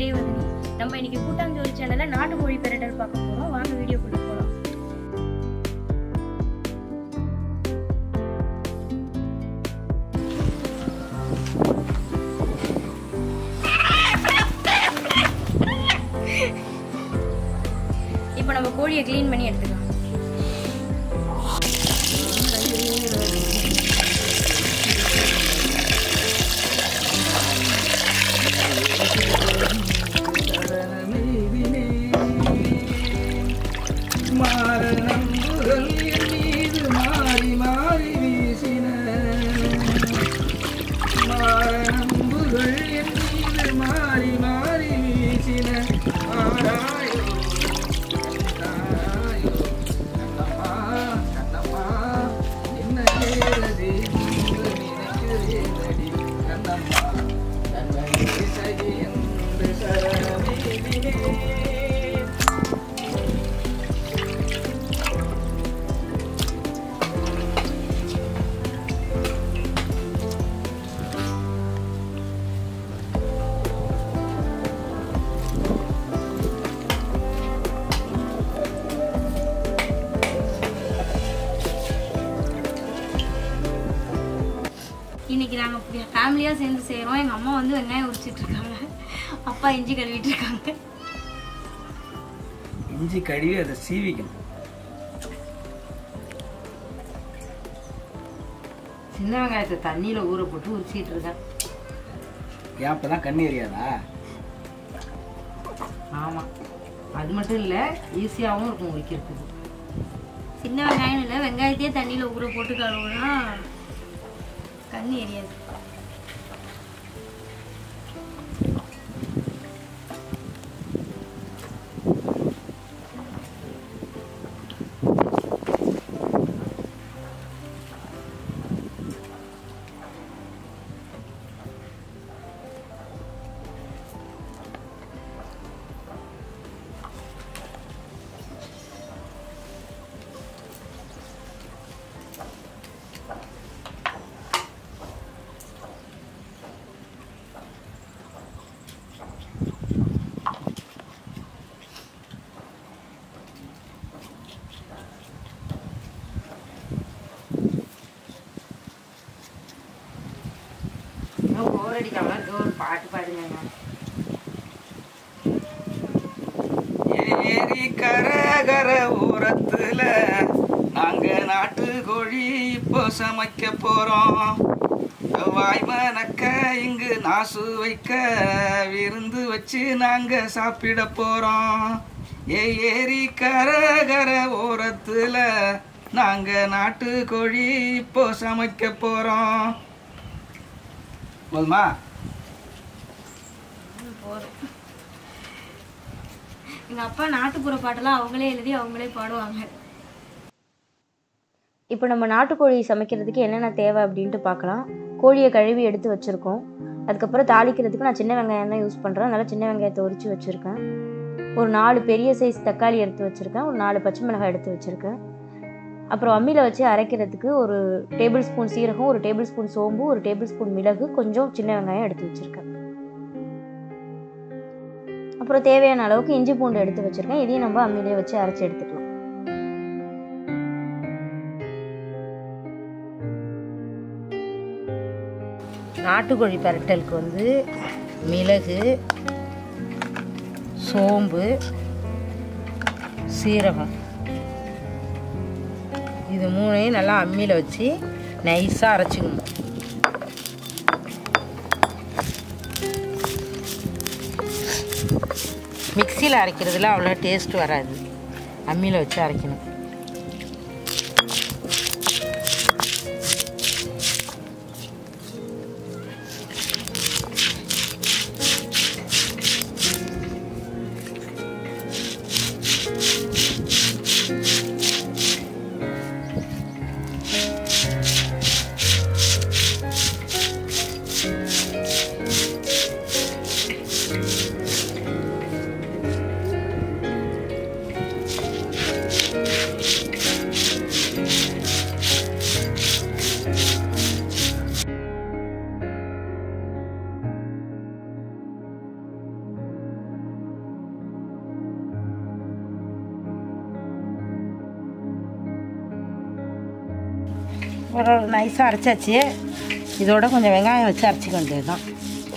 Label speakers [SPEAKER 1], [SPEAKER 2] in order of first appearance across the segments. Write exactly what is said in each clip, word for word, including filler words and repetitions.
[SPEAKER 1] இறைவனே. நம்ம இன்னைக்கு கூட்டாஞ்சோறு சேனல்ல நாட்டு கோழி பிரட்டல் பார்க்க போறோம். வாங்க வீடியோக்குள்ள போலாம். இப்போ நம்ம கோழியை க்ளீன் பண்ணி எடுத்துக்கலாம். இன்னைக்கு நாங்கள் ஃபேமிலியாக சேர்ந்து செய்கிறோம். எங்கள் அம்மா வந்து வெங்காயம் உரிச்சிட்டு இருக்காங்க, அப்பா இஞ்சி கழுவிட்டு இருக்காங்க.
[SPEAKER 2] இஞ்சி கழுவி அதை சீவிக்கணும்.
[SPEAKER 3] சின்ன வெங்காயத்தை தண்ணியில் ஊற போட்டு உரிச்சிட்டு இருக்கேன்.
[SPEAKER 2] ஏன் அப்பதான் கண்ணு எரியாதா?
[SPEAKER 3] ஆமாம், அது மட்டும் இல்லை, ஈஸியாகவும் இருக்கும் உரிக்கிறதுக்கு.
[SPEAKER 1] சின்ன வெங்காயம் இல்லை, வெங்காயத்தையே தண்ணியில் ஊற போட்டு கழுவுனா கண்ணு எரியாது.
[SPEAKER 3] அடிக்காம ஒரு பாட்டு பாடுங்க.
[SPEAKER 2] ஏரி கரகர ஓரத்துல நாங்க நாட்டு கோழி இப்போ சமைக்க போறோம். வாய்மனக்க இங்கு நாசு வைக்க விருந்து வச்சு நாங்க சாப்பிட போறோம். ஏ ஏரி கரகர ஓரத்துல நாங்க நாட்டு கோழி இப்போ சமைக்க போறோம். போதுமா?
[SPEAKER 1] போதும். எங்கள் அப்பா நாட்டுப்புற பாட்டெல்லாம் அவங்களே எழுதி அவங்களே பாடுவாங்க. இப்போ நம்ம நாட்டுக்கோழி சமைக்கிறதுக்கு என்னென்ன தேவை அப்படின்ட்டு பார்க்கலாம். கோழியை கழுவி எடுத்து வச்சுருக்கோம். அதுக்கப்புறம் தாளிக்கிறதுக்கு நான் சின்ன வெங்காயம் தான் யூஸ் பண்ணுறேன். அதனால் சின்ன வெங்காயத்தை உரித்து வச்சுருக்கேன். ஒரு நாலு பெரிய சைஸ் தக்காளி எடுத்து வச்சுருக்கேன். ஒரு நாலு பச்சை மிளகாய் எடுத்து வச்சுருக்கேன். அப்புறம் அம்மியில் வச்சு அரைக்கிறதுக்கு ஒரு டேபிள் ஸ்பூன் சீரகம், ஒரு டேபிள் ஸ்பூன் சோம்பு, ஒரு டேபிள் ஸ்பூன் மிளகு, கொஞ்சம் சின்ன வெங்காயம் எடுத்து வச்சுருக்கேன். அப்புறம் தேவையான அளவுக்கு இஞ்சி பூண்டு எடுத்து வச்சுருக்கேன். இதையும் நம்ம அம்மியிலே வச்சு அரைச்சி எடுத்துக்கலாம்.
[SPEAKER 3] நாட்டுக்கோழி பரட்டலுக்கு வந்து மிளகு, சோம்பு, சீரகம் இது மூணையும் நல்லா அம்மியில் வச்சு நைஸாக அரைச்சிக்கணும். மிக்சியில் அரைக்கிறதுல அவ்வளோ டேஸ்ட் வராது, அம்மியில் வச்சு அரைக்கணும். ஒரு நைஸாக அரைச்சாச்சு. இதோட கொஞ்சம் வெங்காயம் வச்சு அரைச்சிக்க வேண்டியது தான்.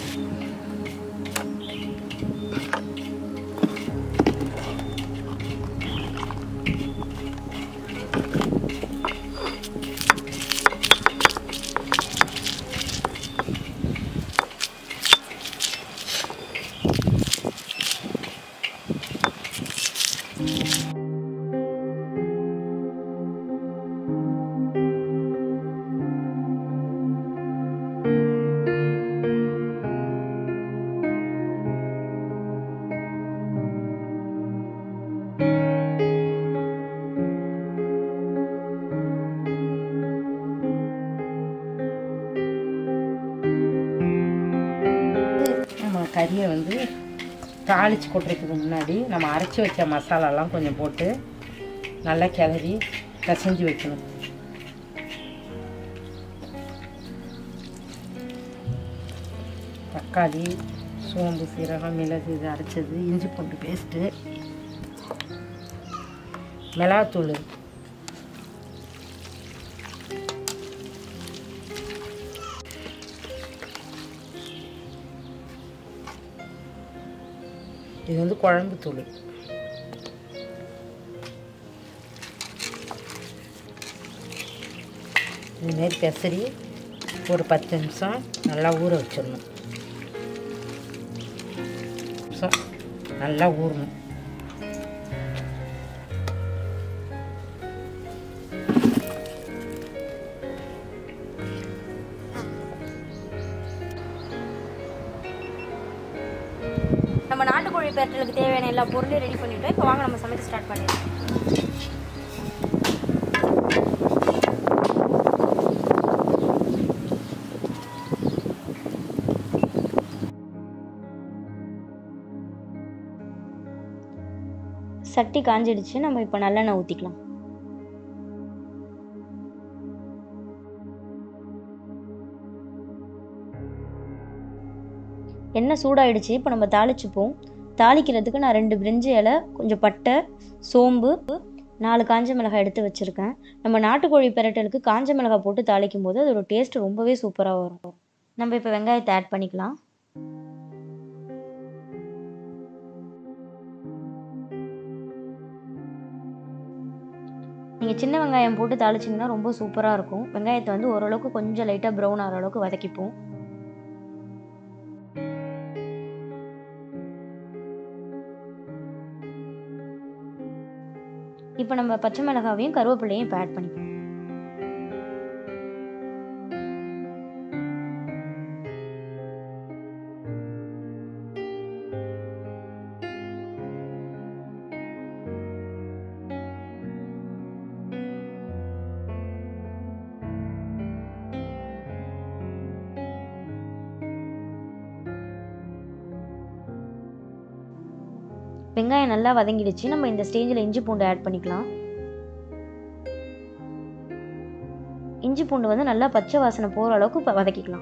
[SPEAKER 3] கறியை வந்து தாளித்து கொட்டுறதுக்கு முன்னாடி நம்ம அரைச்சி வச்ச மசாலாலாம் கொஞ்சம் போட்டு நல்லா கிளறி பிசைஞ்சு வைக்கணும். தக்காளி, சோம்பு, சீரகம், மிளகு இது அரைச்சது, இஞ்சி பூண்டு பேஸ்ட்டு, மிளகாத்தூள், இது வந்து குழம்பு தூள். இதுமாரி பெசரி ஒரு பத்து நிமிஷம் நல்லா ஊற வச்சிடணும். நிமிஷம் நல்லா ஊறணும்.
[SPEAKER 1] நம்ம நாட்டுக்கோழி பெரட்டலுக்கு தேவையான எல்லா பொருளையும் ரெடி பண்ணிவிட்டோம். இப்போ வாங்க நம்ம சமைக்க ஸ்டார்ட் பண்ணிடலாம். சட்டி காஞ்சிடுச்சு. நம்ம இப்போ நல்லெண்ணெய் ஊற்றிக்கலாம். எண்ணெய் சூடாயிடுச்சு. இப்போ நம்ம தாளிச்சுப்போம். தாளிக்கிறதுக்கு நான் ரெண்டு பிரிஞ்சி இலை, கொஞ்சம் பட்டை, சோம்பு, நாலு காஞ்ச மிளகாய் எடுத்து வச்சுருக்கேன். நம்ம நாட்டுக்கோழி பெரட்டலுக்கு காஞ்ச மிளகாய் போட்டு தாளிக்கும் போது அதோட டேஸ்ட் ரொம்பவே சூப்பராக வரும். நம்ம இப்போ வெங்காயத்தை ஆட் பண்ணிக்கலாம். நீங்கள் சின்ன வெங்காயம் போட்டு தாளிச்சிங்கன்னா ரொம்ப சூப்பராக இருக்கும். வெங்காயத்தை வந்து ஓரளவுக்கு கொஞ்சம் லைட்டாக ப்ரௌன் ஆகிற அளவுக்கு வதக்கிப்போம். இப்போ நம்ம பச்சை மிளகாவையும் கருவேப்பிலையும் இப்போ ஆட் பண்ணிக்கலாம். வெங்காயம் நல்லா வதங்கிடுச்சு. நம்ம இந்த ஸ்டேஜில் இஞ்சி பூண்டு ஆட் பண்ணிக்கலாம். இஞ்சி பூண்டு வந்து நல்லா பச்சை வாசனை போகிற அளவுக்கு வதக்கிக்கலாம்.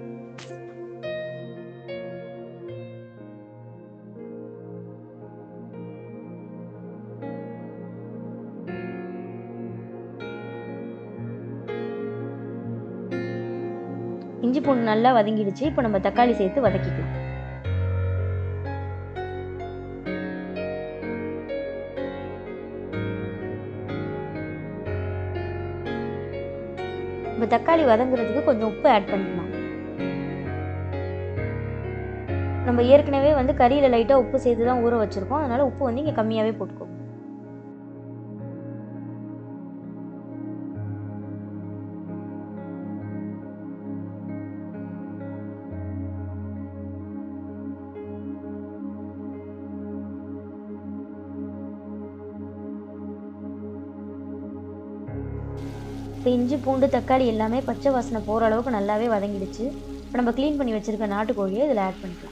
[SPEAKER 1] இஞ்சி பூண்டு நல்லா வதங்கிடுச்சு. இப்போ நம்ம தக்காளி சேர்த்து வதக்கிக்கலாம். இப்போ தக்காளி வதங்குறதுக்கு கொஞ்சம் உப்பு ஆட் பண்ணிக்கலாம். நம்ம ஏற்கனவே வந்து கறியில் லைட்டாக உப்பு சேர்த்து தான் ஊற வச்சுருக்கோம். அதனால் உப்பு வந்து இங்கே கம்மியாகவே போட்டுக்கோங்க. இப்போ இஞ்சி பூண்டு தக்காளி எல்லாமே பச்சை வாசனை போகிற அளவுக்கு நல்லாவே வதங்கிடுச்சு. இப்போ நம்ம க்ளீன் பண்ணி வச்சுருக்க நாட்டுக்கோழியை இதில் ஆட் பண்ணிக்கலாம்.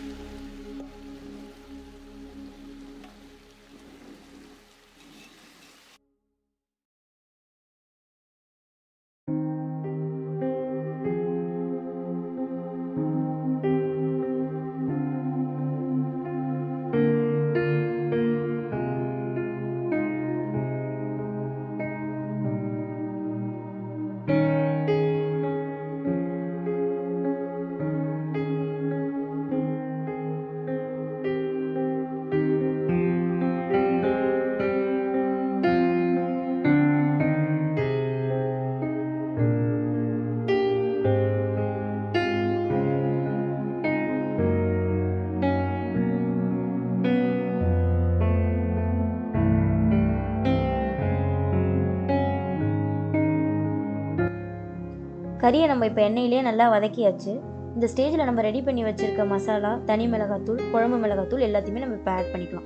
[SPEAKER 1] கறியை நம்ம இப்போ எண்ணெயிலே நல்லா வதக்கியாச்சு. இந்த ஸ்டேஜில் நம்ம ரெடி பண்ணி வச்சுருக்க மசாலா, தனி மிளகாத்தூள், குழம்பு மிளகாத்தூள் எல்லாத்தையுமே நம்ம இப்போ ஆட் பண்ணிக்கலாம்.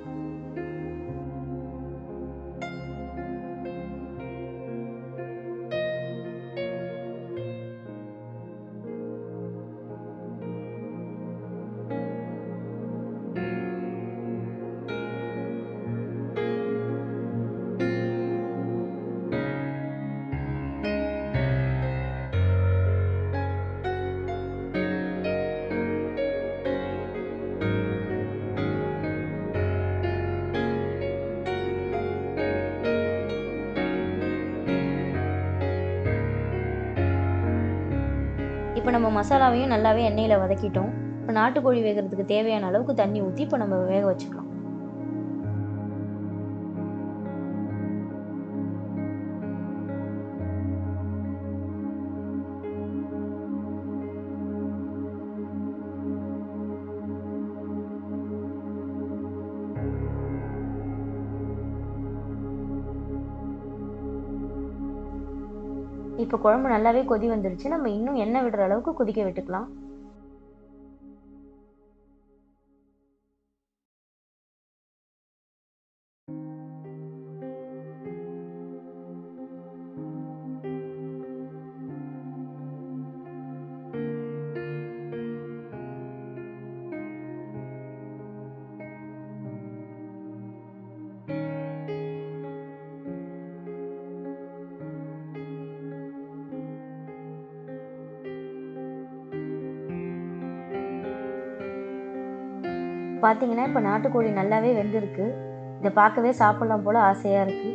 [SPEAKER 1] இப்போ நம்ம மசாலாவையும் நல்லாவே எண்ணெயில் வதக்கிட்டோம். இப்போ நாட்டுக்கோழி வேகிறதுக்கு தேவையான அளவுக்கு தண்ணி ஊற்றி இப்போ நம்ம வேக வச்சுக்கலாம். இப்போ குழம்பு நல்லாவே கொதி வந்துருச்சு. நம்ம இன்னும் எண்ணெய் விடுற அளவுக்கு கொதிக்க விட்டுக்கலாம். பார்த்தீங்கன்னா இப்போ நாட்டுக்கோழி நல்லாவே வெந்திருக்கு. இதை பார்க்கவே சாப்பிடலாம் போல ஆசையாக இருக்குது.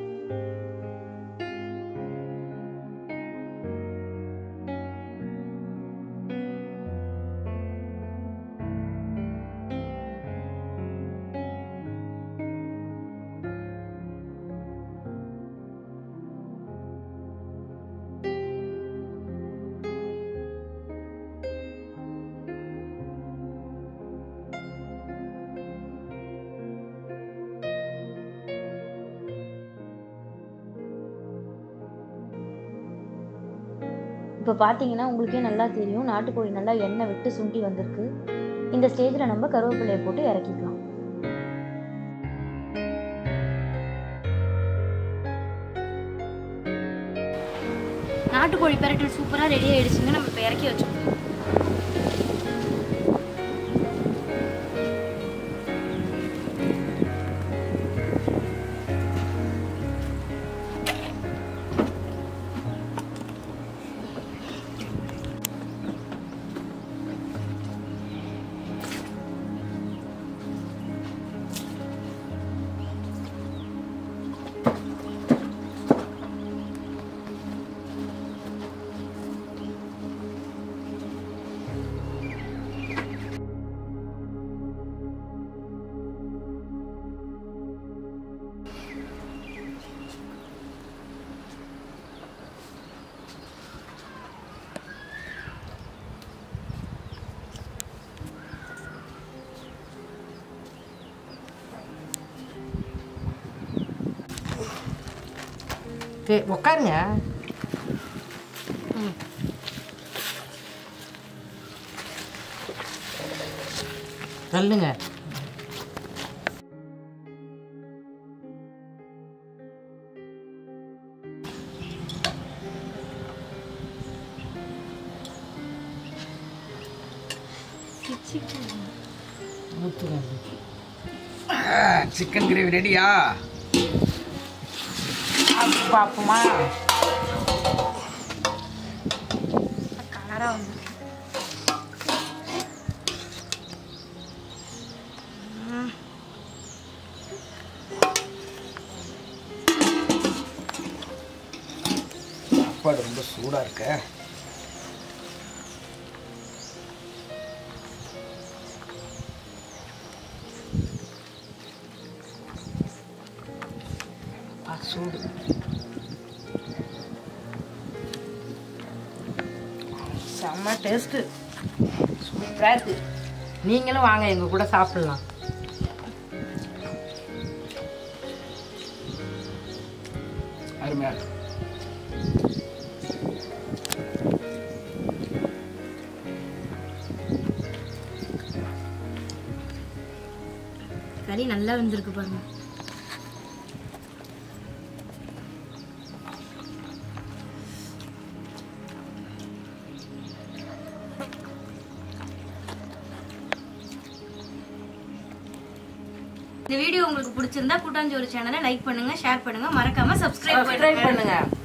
[SPEAKER 1] இப்போ பார்த்தீங்கன்னா உங்களுக்கே நல்லா தெரியும், நாட்டுக்கோழி நல்லா எண்ணெய் விட்டு சுண்டி வந்திருக்கு. இந்த ஸ்டேஜில் நம்ம கருவேப்பிலையை போட்டு இறக்கிக்கலாம். நாட்டுக்கோழி பெரட்டல் சூப்பராக ரெடி ஆகிடுச்சுங்க. நம்ம இப்போ இறக்கி வச்சுக்கோங்க.
[SPEAKER 3] உட்காருங்க. ம் சொல்லுங்க.
[SPEAKER 2] சிக்கன் கிரேவி ரெடியா?
[SPEAKER 3] பாப்போமா?
[SPEAKER 1] கலரா வந்து
[SPEAKER 2] சாப்பாடு ரொம்ப சூடா இருக்க.
[SPEAKER 3] சூடு செம்ம டேஸ்ட்டு, சூப்பராக இருக்குது. நீங்களும் வாங்க எங்கள் கூட சாப்பிட்லாம்.
[SPEAKER 2] அருமையாக
[SPEAKER 1] தக்காளி நல்லா வெந்திருக்கு பாருங்க. இந்த வீடியோ உங்களுக்கு பிடிச்சிருந்தா கூட்டாஞ்சோறு சேனலை லைக் பண்ணுங்க, ஷேர் பண்ணுங்க, மறக்காம சப்ஸ்கிரைப் பண்ணுங்க.